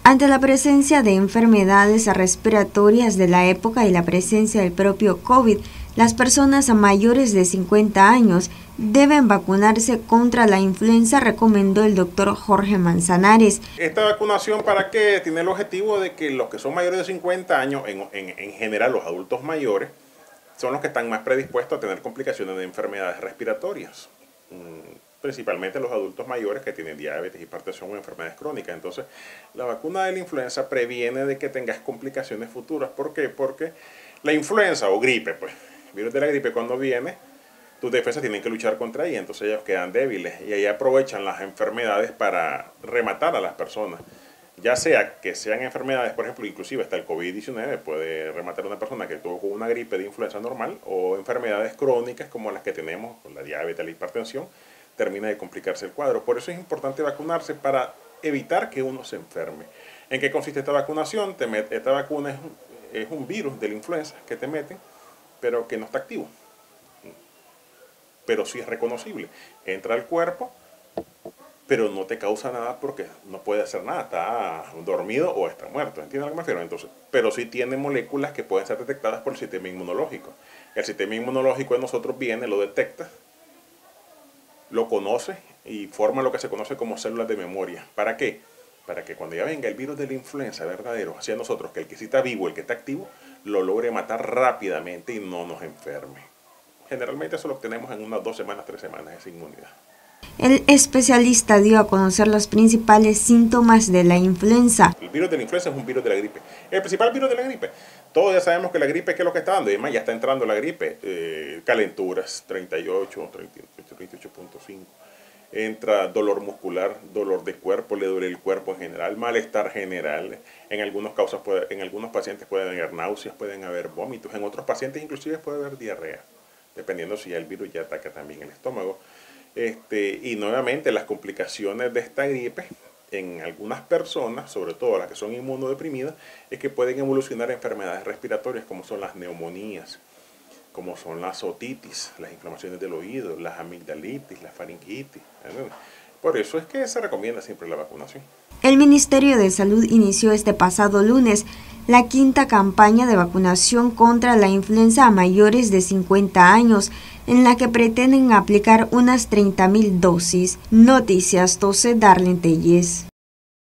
Ante la presencia de enfermedades respiratorias de la época y la presencia del propio COVID, las personas mayores de 50 años deben vacunarse contra la influenza, recomendó el doctor Jorge Manzanares. Esta vacunación, ¿para qué? Tiene el objetivo de que los que son mayores de 50 años, en general los adultos mayores, son los que están más predispuestos a tener complicaciones de enfermedades respiratorias. Principalmente los adultos mayores que tienen diabetes, hipertensión o enfermedades crónicas. Entonces, la vacuna de la influenza previene de que tengas complicaciones futuras. ¿Por qué? Porque la influenza o gripe, pues, el virus de la gripe cuando viene, tus defensas tienen que luchar contra ella, entonces ellos quedan débiles y ahí aprovechan las enfermedades para rematar a las personas. Ya sea que sean enfermedades, por ejemplo, inclusive hasta el COVID-19 puede rematar a una persona que tuvo con una gripe de influenza normal, o enfermedades crónicas como las que tenemos, con la diabetes, la hipertensión, termina de complicarse el cuadro. Por eso es importante vacunarse para evitar que uno se enferme. ¿En qué consiste esta vacunación? Esta vacuna es un virus de la influenza que te meten, pero que no está activo. Pero sí es reconocible. Entra al cuerpo, pero no te causa nada porque no puede hacer nada. Está dormido o está muerto. ¿Entiendes a lo que me refiero? Entonces, pero sí tiene moléculas que pueden ser detectadas por el sistema inmunológico. El sistema inmunológico de nosotros viene, lo detecta, lo conoce y forma lo que se conoce como células de memoria. ¿Para qué? Para que cuando ya venga el virus de la influenza verdadero hacia nosotros, que el que sí está vivo, el que está activo, lo logre matar rápidamente y no nos enferme. Generalmente eso lo obtenemos en unas 2 semanas, 3 semanas, esa inmunidad. El especialista dio a conocer los principales síntomas de la influenza. El virus de la influenza es un virus de la gripe. El principal virus de la gripe. Todos ya sabemos que la gripe, ¿qué es lo que está dando? Y además ya está entrando la gripe. Calenturas, 38, 38.5. Entra dolor muscular, dolor de cuerpo, le duele el cuerpo en general, malestar general. En algunos pacientes pueden haber náuseas, pueden haber vómitos. En otros pacientes inclusive puede haber diarrea, dependiendo si el virus ya ataca también el estómago. Y nuevamente las complicaciones de esta gripe en algunas personas, sobre todo las que son inmunodeprimidas, es que pueden evolucionar a enfermedades respiratorias como son las neumonías, como son las otitis, las inflamaciones del oído, las amigdalitis, la faringitis. Por eso es que se recomienda siempre la vacunación. El Ministerio de Salud inició este pasado lunes la 5ª campaña de vacunación contra la influenza a mayores de 50 años, en la que pretenden aplicar unas 30.000 dosis. Noticias 12, Darlene Telles.